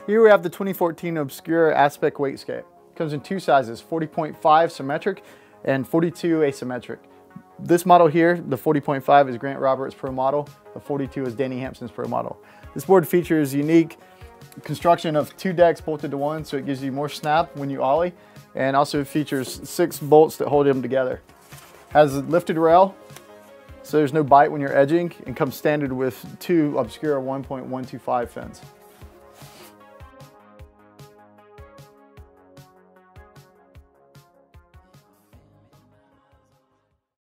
Here we have the 2014 Obscura Aspect Wakeskate. Comes in two sizes, 40.5 symmetric and 42 asymmetric. This model here, the 40.5 is Grant Roberts' Pro model. The 42 is Danny Hampson's Pro model. This board features unique construction of 2 decks bolted to one, so it gives you more snap when you ollie, and also features 6 bolts that hold them together. Has a lifted rail, so there's no bite when you're edging, and comes standard with 2 Obscura 1.125 fins.